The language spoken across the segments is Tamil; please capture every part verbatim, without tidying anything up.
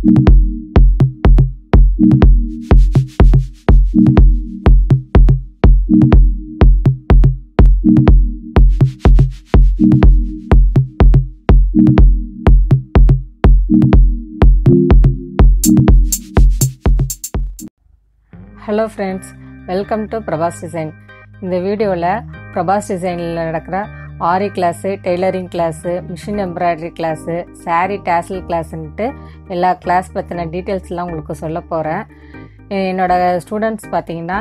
Hello friends, welcome to Prabhas Design. இந்த வீடியோவில் Prabhas Designல நடக்கிற aari class, tailoring class, machine embroidery class, sari tassel கிளாஸுன்ட்டு எல்லா கிளாஸ் பற்றின டீட்டெயில்ஸ்லாம் உங்களுக்கு சொல்ல போகிறேன். என்னோடய ஸ்டூடெண்ட்ஸ் பார்த்திங்கன்னா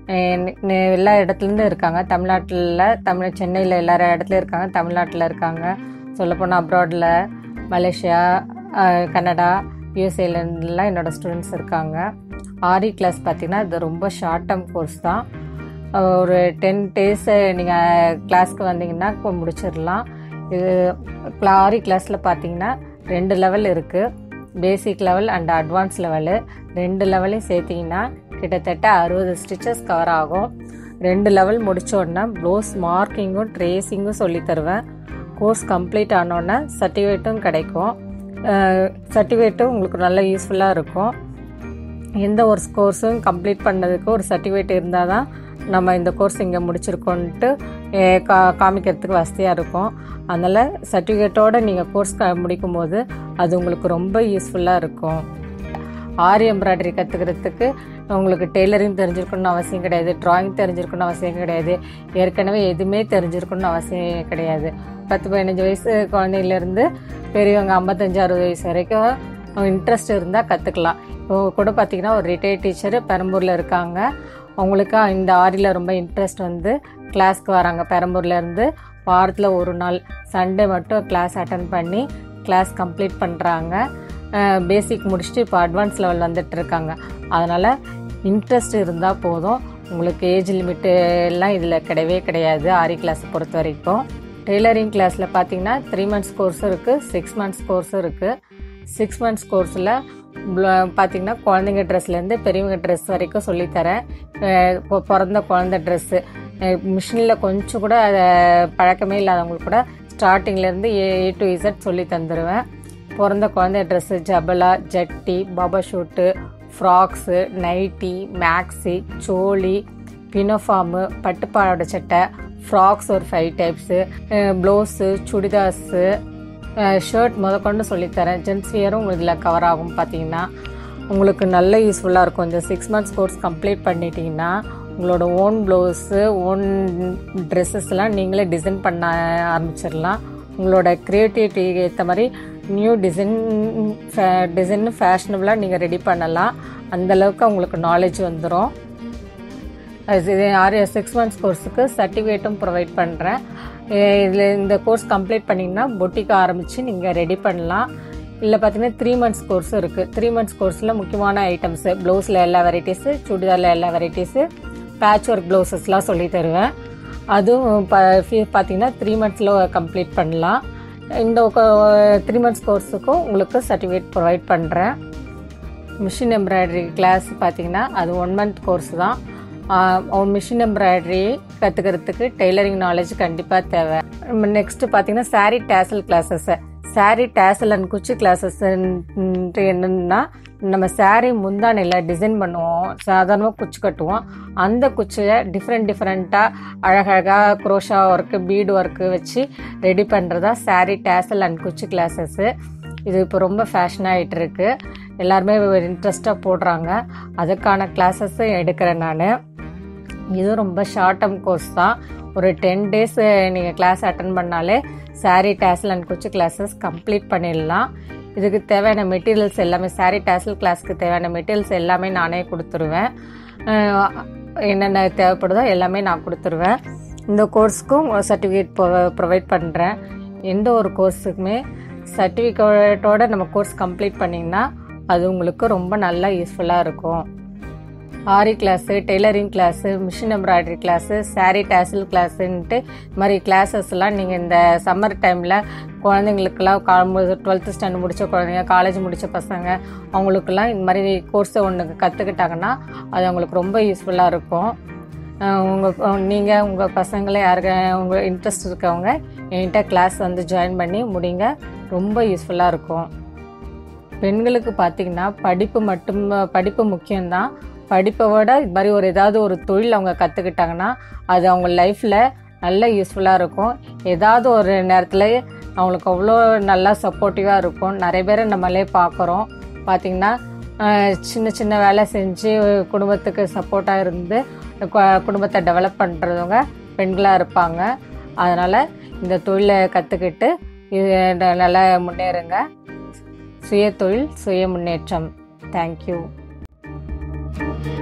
எல்லா இடத்துலேருந்து இருக்காங்க. தமிழ்நாட்டில், தமிழ் சென்னையில் எல்லா இடத்துலையும் இருக்காங்க, தமிழ்நாட்டில் இருக்காங்க, சொல்லப்போனால் அப்ராடில், மலேசியா, கனடா, யூஎஸ்ஏலேருந்துலாம் என்னோடய ஸ்டூடெண்ட்ஸ் இருக்காங்க. ஆரி கிளாஸ் பார்த்திங்கன்னா இது ரொம்ப ஷார்ட் டேர்ம் கோர்ஸ் தான். ஒரு டென் டேஸ் நீங்கள் கிளாஸ்க்கு வந்தீங்கன்னா முடிச்சிடலாம். இது ஆரி கிளாஸில் பார்த்திங்கன்னா ரெண்டு லெவல் இருக்குது, basic level and advance level. ரெண்டு லெவலையும் சேர்த்திங்கன்னா கிட்டத்தட்ட அறுபது ஸ்டிச்சஸ் கவர் ஆகும். ரெண்டு லெவல் முடித்தோடனே ப்ளவுஸ் மார்க்கிங்கும் ட்ரேஸிங்கும் சொல்லித்தருவேன். கோர்ஸ் கம்ப்ளீட் ஆனோடனே சர்டிஃபிகேட்டும் கிடைக்கும். சர்டிஃபிகேட்டும் உங்களுக்கு நல்ல யூஸ்ஃபுல்லாக இருக்கும். எந்த ஒரு கோர்ஸும் கம்ப்ளீட் பண்ணதுக்கு ஒரு சர்டிஃபிகேட் இருந்தால் தான் நம்ம இந்த கோர்ஸ் இங்கே முடிச்சிருக்கோன்ட்டு கா காமிக்கிறதுக்கு வசதியாக இருக்கும். அதனால் சர்டிஃபிகேட்டோடு நீங்கள் கோர்ஸ் க முடிக்கும் போது அது உங்களுக்கு ரொம்ப யூஸ்ஃபுல்லாக இருக்கும். ஆரி எம்ப்ராய்டரி கற்றுக்கிறதுக்கு உங்களுக்கு டெய்லரிங் தெரிஞ்சிருக்கணும்னு அவசியம் கிடையாது, ட்ராயிங் தெரிஞ்சிருக்கணும்னு அவசியம் கிடையாது, ஏற்கனவே எதுவுமே தெரிஞ்சிருக்கணும்னு அவசியம் கிடையாது. பத்து பதினஞ்சு வயசு குழந்தையிலேருந்து பெரியவங்க ஐம்பத்தஞ்சு அறுபது வயசு வரைக்கும் இன்ட்ரெஸ்ட் இருந்தால் கற்றுக்கலாம். இப்போ கூட பார்த்திங்கன்னா ஒரு ரிட்டையர்ட் டீச்சர் பெரம்பூரில் இருக்காங்க. அவங்களுக்கு இந்த ஆரியில் ரொம்ப இன்ட்ரெஸ்ட் வந்து கிளாஸ்க்கு வராங்க. பெரம்பூர்லேருந்து வாரத்தில் ஒரு நாள் சண்டே மட்டும் கிளாஸ் அட்டன் பண்ணி கிளாஸ் கம்ப்ளீட் பண்ணுறாங்க. பேசிக் முடிச்சுட்டு இப்போ அட்வான்ஸ் லெவல் வந்துட்டு இருக்காங்க. அதனால் இன்ட்ரெஸ்ட் இருந்தால் போதும். உங்களுக்கு ஏஜ் லிமிட்டு எல்லாம் இதில் கிடையவே கிடையாது ஆரி கிளாஸை பொறுத்த வரைக்கும். டெய்லரிங் கிளாஸில் பார்த்திங்கன்னா த்ரீ மந்த்ஸ் கோர்ஸும் இருக்குது, சிக்ஸ் மந்த்ஸ் கோர்ஸும் இருக்குது. சிக்ஸ் மந்த்ஸ் கோர்ஸில் பார்த்திங்கன்னா குழந்தைங்க ட்ரெஸ்லேருந்து பெரியவங்க ட்ரெஸ் வரைக்கும் சொல்லித்தரேன். பிறந்த குழந்தை ட்ரெஸ்ஸு மிஷினில் கொஞ்சம் கூட அதை பழக்கமே இல்லாதவங்களுக்கு கூட ஸ்டார்டிங்லேருந்து ஏ ஏ டு இசட் சொல்லி தந்துடுவேன். பிறந்த குழந்தை ட்ரெஸ்ஸு, ஜபலா, ஜட்டி, பாபா suit, frocks, nighty, maxi, choli, பினோஃபார்மு, பட்டுப்பாவோட சட்டை, ஃப்ராக்ஸ் ஒரு ஃபைவ் டைப்ஸு, ப்ளவுஸு, சுடிதார்ஸு, ஷர்ட் முத கொண்டு சொல்லித்தரேன். ஜென்ஸ் வியரும் இதில் கவர் ஆகும். பார்த்திங்கன்னா உங்களுக்கு நல்ல யூஸ்ஃபுல்லாக இருக்கும். இந்த சிக்ஸ் மந்த்ஸ் கோர்ஸ் கம்ப்ளீட் பண்ணிட்டீங்கன்னா உங்களோட ஓன் ப்ளவுஸு, ஓன் ட்ரெஸ்ஸஸ்லாம் நீங்களே டிசைன் பண்ண ஆரம்பிச்சிடலாம். உங்களோட க்ரியேட்டிவிட்டிக்கு ஏற்ற மாதிரி நியூ டிசைன் ஃபே டிசைன் ஃபேஷனபுளாக நீங்கள் ரெடி பண்ணலாம். அந்தளவுக்கு உங்களுக்கு நாலேஜ் வந்துடும். இது ஆறு சிக்ஸ் மந்த்ஸ் கோர்ஸுக்கு சர்டிஃபிகேட்டும் ப்ரொவைட் பண்ணுறேன். இதில் இந்த கோர்ஸ் கம்ப்ளீட் பண்ணிங்கன்னா பொட்டிக்கு ஆரம்பித்து நீங்கள் ரெடி பண்ணலாம். இல்லை பார்த்தீங்கன்னா த்ரீ மந்த்ஸ் கோர்ஸும் இருக்குது. த்ரீ மந்த்ஸ் கோர்ஸில் முக்கியமான ஐட்டம்ஸு, ப்ளவுஸில் எல்லா வெரைட்டிஸு, சுடிதாரில் எல்லா வெரைட்டிஸு, பேட்ச் ஒர்க் ப்ளவுசஸ்லாம் சொல்லி தருவேன். அதுவும் ப ஃபீ பார்த்திங்கன்னா த்ரீ மந்த்ஸில் கம்ப்ளீட் பண்ணலாம். இந்த த்ரீ மந்த்ஸ் கோர்ஸுக்கும் உங்களுக்கு சர்டிஃபிகேட் ப்ரொவைட் பண்ணுறேன். மிஷின் எம்ப்ராய்டரி கிளாஸ் பார்த்திங்கன்னா அது ஒன் மந்த் கோர்ஸ் தான். மிஷின் எம்ப்ராய்டரி கற்றுக்கிறதுக்கு டெய்லரிங் நாலேஜ் கண்டிப்பாக தேவை. நெக்ஸ்ட்டு பார்த்திங்கன்னா sari tassel classes. Sari tassel and குச்சி கிளாஸஸ்ன்ட்டு என்னென்னா, நம்ம சாரீ முந்தானையில் டிசைன் பண்ணுவோம், சாதாரணமாக குச்சி கட்டுவோம். அந்த குச்சியை டிஃப்ரெண்ட் டிஃப்ரெண்ட்டாக அழகழகாக குரோஷா ஒர்க்கு, பீடு ஒர்க்கு வச்சு ரெடி பண்ணுறதா சாரீ டாசல் அண்ட் குச்சி கிளாஸஸ்ஸு. இது இப்போ ரொம்ப ஃபேஷனாக ஆகிட்டு இருக்கு, எல்லாருமே இன்ட்ரெஸ்ட்டாக போடுறாங்க. அதுக்கான கிளாஸஸும் எடுக்கிறேன் நான். இது ரொம்ப ஷார்ட் டேர்ம் கோர்ஸ் தான். ஒரு டென் டேஸ் நீங்கள் கிளாஸ் அட்டன் பண்ணாலே சாரீ டாசல் அண்ட் குச்சி கிளாஸஸ் கம்ப்ளீட் பண்ணிடலாம். இதுக்கு தேவையான மெட்டீரியல்ஸ் எல்லாமே, சாரீ டாசல் கிளாஸ்க்கு தேவையான மெட்டீரியல்ஸ் எல்லாமே நானே கொடுத்துருவேன். என்னென்ன தேவைப்படுதோ எல்லாமே நான் கொடுத்துருவேன். இந்த கோர்ஸுக்கும் சர்டிஃபிகேட் ப்ரொவைட் பண்ணுறேன். எந்த ஒரு கோர்ஸுக்குமே சர்டிஃபிகேட்டோடு நம்ம கோர்ஸ் கம்ப்ளீட் பண்ணிங்கன்னா அது உங்களுக்கு ரொம்ப நல்லா யூஸ்ஃபுல்லாக இருக்கும். Aari class, tailoring class, machine embroidery class, sari tassel கிளாஸுன்ட்டு இது மாதிரி கிளாஸஸ்லாம் நீங்கள் இந்த சம்மர் டைமில் குழந்தைங்களுக்கெல்லாம் கா டுவெல்த்து ஸ்டாண்டர்ட் முடித்த குழந்தைங்க, காலேஜ் முடித்த பசங்க, அவங்களுக்கெல்லாம் இந்த மாதிரி கோர்ஸை ஒன்று கற்றுக்கிட்டாங்கன்னா அது அவங்களுக்கு ரொம்ப யூஸ்ஃபுல்லாக இருக்கும். உங்கள் நீங்கள் உங்கள் பசங்களை யாருக்கு உங்கள் இன்ட்ரெஸ்ட் இருக்கவங்க என்கிட்ட கிளாஸ் வந்து ஜாயின் பண்ணி முடிங்க, ரொம்ப யூஸ்ஃபுல்லாக இருக்கும். பெண்களுக்கு பார்த்திங்கன்னா படிப்பு மட்டும் படிப்பு முக்கியம்தான். படிப்பை விட இது மாதிரி ஒரு ஏதாவது ஒரு தொழில் அவங்க கற்றுக்கிட்டாங்கன்னா அது அவங்க லைஃப்பில் நல்ல யூஸ்ஃபுல்லாக இருக்கும். ஏதாவது ஒரு நேரத்தில் அவங்களுக்கு அவ்வளோ நல்லா சப்போர்ட்டிவாக இருக்கும். நிறைய பேரை நம்மளே பார்க்குறோம். பார்த்திங்கன்னா சின்ன சின்ன வேலை செஞ்சு குடும்பத்துக்கு சப்போர்ட்டாக இருந்து குடும்பத்தை டெவலப் பண்ணுறவங்க பெண்களாக இருப்பாங்க. அதனால் இந்த தொழிலை கற்றுக்கிட்டு இது நல்லா முன்னேறுங்க. சுய தொழில் சுய முன்னேற்றம். தேங்க்யூ.